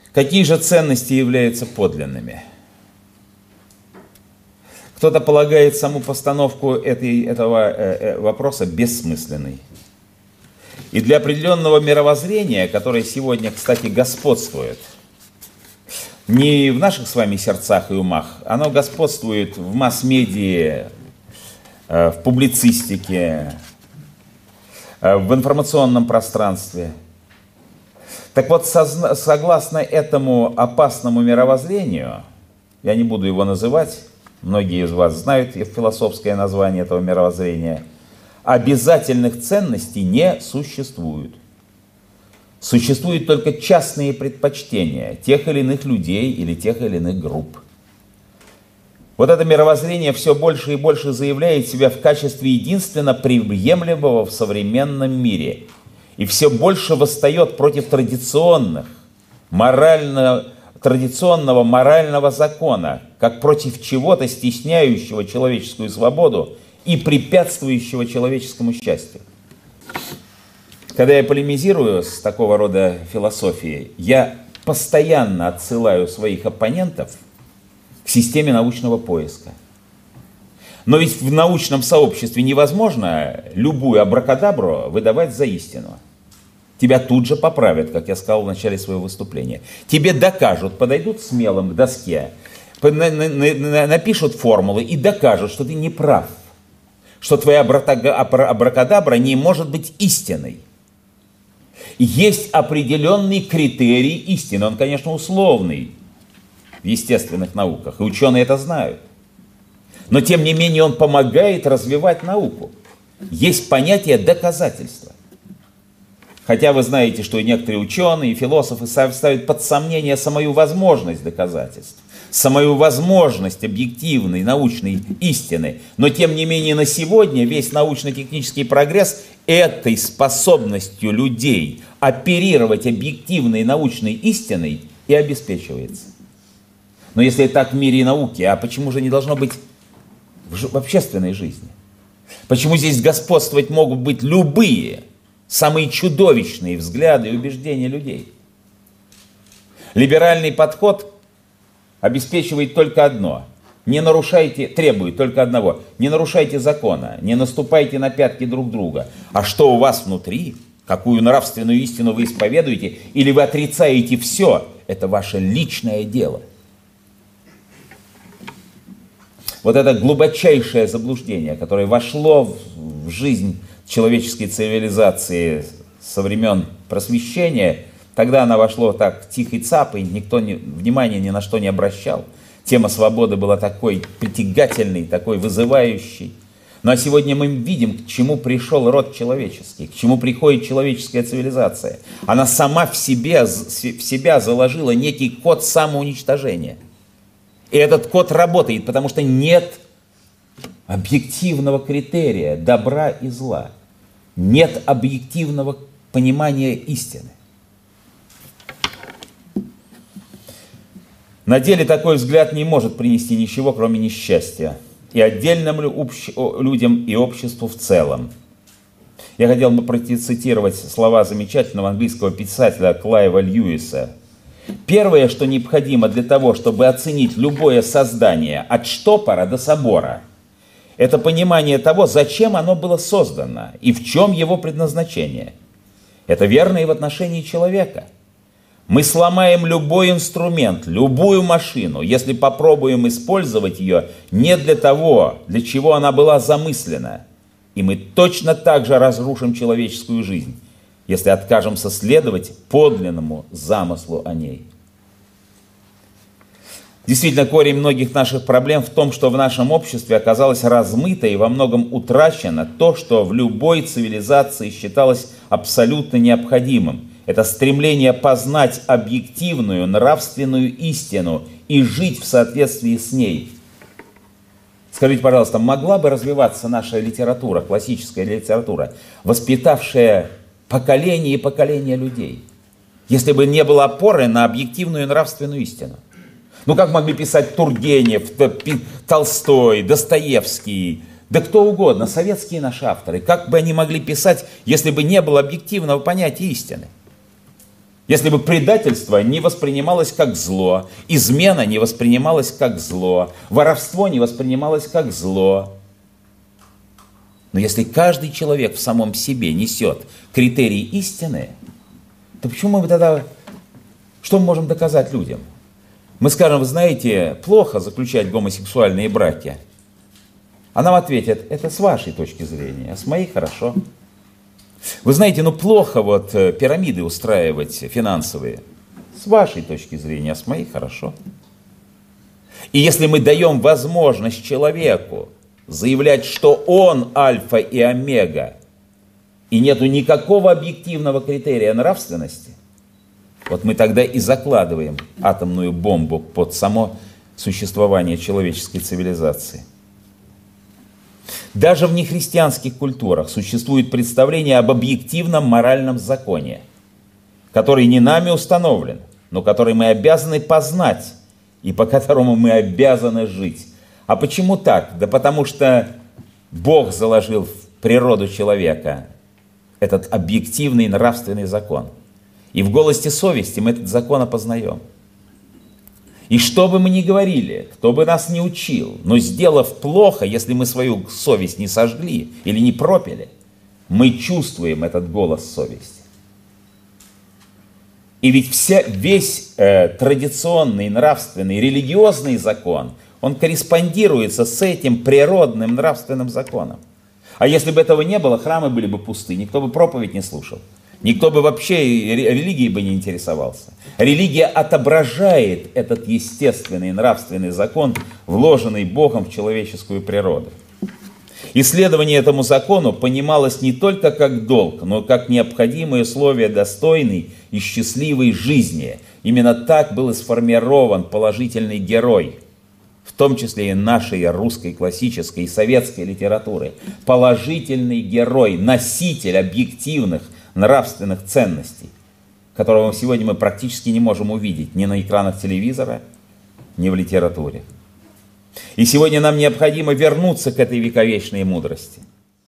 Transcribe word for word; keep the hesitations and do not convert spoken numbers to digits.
Какие же ценности являются подлинными? Кто-то полагает саму постановку этой, этого э, вопроса бессмысленной. И для определенного мировоззрения, которое сегодня, кстати, господствует, не в наших с вами сердцах и умах, оно господствует в масс-медиа, э, в публицистике, э, в информационном пространстве. Так вот, созна- согласно этому опасному мировоззрению, я не буду его называть, многие из вас знают философское название этого мировоззрения, обязательных ценностей не существует. Существуют только частные предпочтения тех или иных людей или тех или иных групп. Вот это мировоззрение все больше и больше заявляет себя в качестве единственно приемлемого в современном мире. И все больше восстает против традиционных, морально, традиционного морального закона, как против чего-то стесняющего человеческую свободу и препятствующего человеческому счастью. Когда я полемизирую с такого рода философией, я постоянно отсылаю своих оппонентов к системе научного поиска. Но ведь в научном сообществе невозможно любую абракадабру выдавать за истину. Тебя тут же поправят, как я сказал в начале своего выступления. Тебе докажут, подойдут смелым к доске, напишут формулы и докажут, что ты не прав, что твоя абракадабра не может быть истиной. Есть определенный критерий истины, он, конечно, условный в естественных науках, и ученые это знают. Но, тем не менее, он помогает развивать науку. Есть понятие доказательства. Хотя вы знаете, что и некоторые ученые, и философы ставят под сомнение самую возможность доказательств, самую возможность объективной научной истины. Но, тем не менее, на сегодня весь научно-технический прогресс этой способностью людей оперировать объективной научной истиной и обеспечивается. Но если так в мире науки, а почему же не должно быть в общественной жизни? Почему здесь господствовать могут быть любые, самые чудовищные взгляды и убеждения людей? Либеральный подход обеспечивает только одно. Не нарушайте, требует только одного. Не нарушайте закона, не наступайте на пятки друг друга. А что у вас внутри, какую нравственную истину вы исповедуете, или вы отрицаете все, это ваше личное дело. Вот это глубочайшее заблуждение, которое вошло в жизнь человеческой цивилизации со времен просвещения, тогда она вошла так тихой цапой, никто не, внимания ни на что не обращал. Тема свободы была такой притягательной, такой вызывающей. Ну а сегодня мы видим, к чему пришел род человеческий, к чему приходит человеческая цивилизация. Она сама в, себе, в себя заложила некий код самоуничтожения. И этот код работает, потому что нет объективного критерия добра и зла. Нет объективного понимания истины. На деле такой взгляд не может принести ничего, кроме несчастья. И отдельным людям, и обществу в целом. Я хотел бы процитировать слова замечательного английского писателя Клайва Льюиса. Первое, что необходимо для того, чтобы оценить любое создание от штопора до собора, это понимание того, зачем оно было создано и в чем его предназначение. Это верно и в отношении человека. Мы сломаем любой инструмент, любую машину, если попробуем использовать ее не для того, для чего она была замыслена. И мы точно так же разрушим человеческую жизнь, если откажемся следовать подлинному замыслу о ней. Действительно, корень многих наших проблем в том, что в нашем обществе оказалось размыто и во многом утрачено то, что в любой цивилизации считалось абсолютно необходимым. Это стремление познать объективную нравственную истину и жить в соответствии с ней. Скажите, пожалуйста, могла бы развиваться наша литература, классическая литература, воспитавшая поколение и поколение людей, если бы не было опоры на объективную нравственную истину? Ну как могли писать Тургенев, Толстой, Достоевский, да кто угодно, советские наши авторы, как бы они могли писать, если бы не было объективного понятия истины? Если бы предательство не воспринималось как зло, измена не воспринималась как зло, воровство не воспринималось как зло. Но если каждый человек в самом себе несет критерии истины, то почему мы тогда, что мы можем доказать людям? Мы скажем: вы знаете, плохо заключать гомосексуальные браки. А нам ответят: это с вашей точки зрения, а с моей хорошо. Вы знаете, ну плохо вот пирамиды устраивать финансовые. С вашей точки зрения, а с моей хорошо. И если мы даем возможность человеку заявлять, что он альфа и омега, и нету никакого объективного критерия нравственности, вот мы тогда и закладываем атомную бомбу под само существование человеческой цивилизации. Даже в нехристианских культурах существует представление об объективном моральном законе, который не нами установлен, но который мы обязаны познать и по которому мы обязаны жить. А почему так? Да потому что Бог заложил в природу человека этот объективный нравственный закон. И в голосе совести мы этот закон опознаем. И что бы мы ни говорили, кто бы нас ни учил, но сделав плохо, если мы свою совесть не сожгли или не пропили, мы чувствуем этот голос совести. И ведь вся, весь э, традиционный, нравственный, религиозный закон, он корреспондируется с этим природным нравственным законом. А если бы этого не было, храмы были бы пусты, никто бы проповедь не слушал. Никто бы вообще религией бы не интересовался. Религия отображает этот естественный нравственный закон, вложенный Богом в человеческую природу. Исследование этому закону понималось не только как долг, но как необходимое условие достойной и счастливой жизни. Именно так был и сформирован положительный герой, в том числе и нашей русской классической и советской литературы. Положительный герой, носитель объективных нравственных ценностей, которого сегодня мы практически не можем увидеть ни на экранах телевизора, ни в литературе. И сегодня нам необходимо вернуться к этой вековечной мудрости.